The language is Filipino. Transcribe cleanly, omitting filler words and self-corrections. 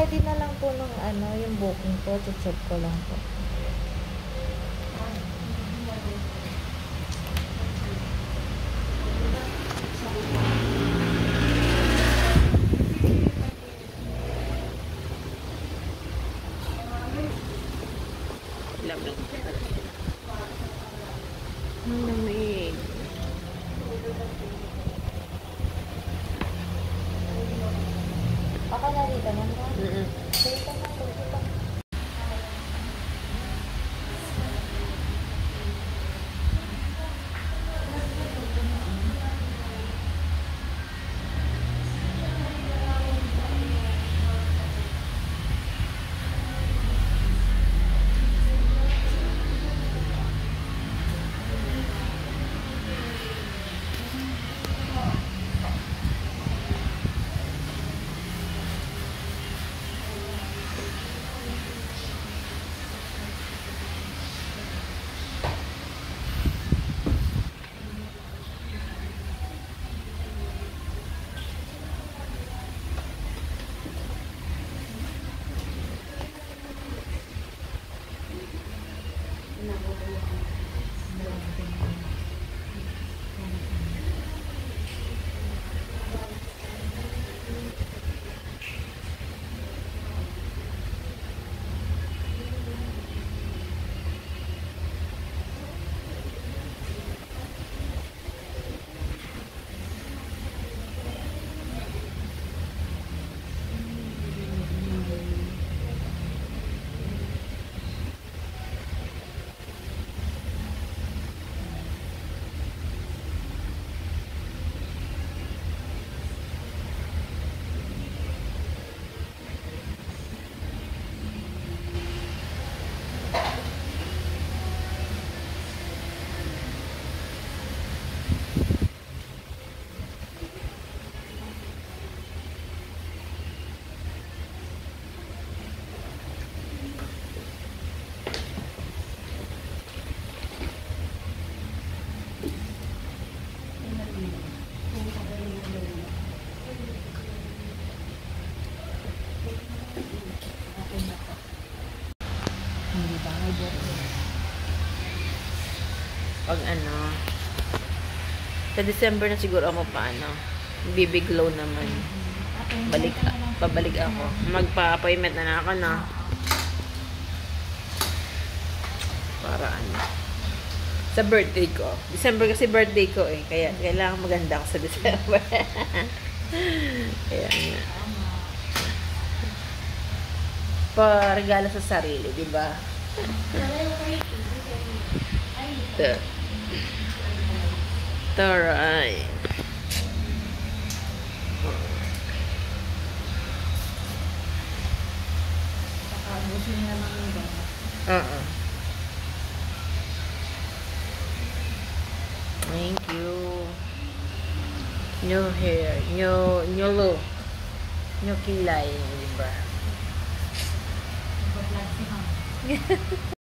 ready na lang po nung ano, yung booking ko. Check ko lang po. Lamig. Ang lamig. Ako na dito man ba? Mm-mm. Dito na po. Dito. Pag ano, sa December na siguro ako paano, bibiglow naman. Pabalik ako. Magpa-appointment na ako na. Para ano. Sa birthday ko. December kasi birthday ko eh. Kaya kailangan maganda ako sa December. Kaya nga. Pa-regalo sa sarili, di ba? Taray. Thank you. New hair, new look, new kilay, di ba?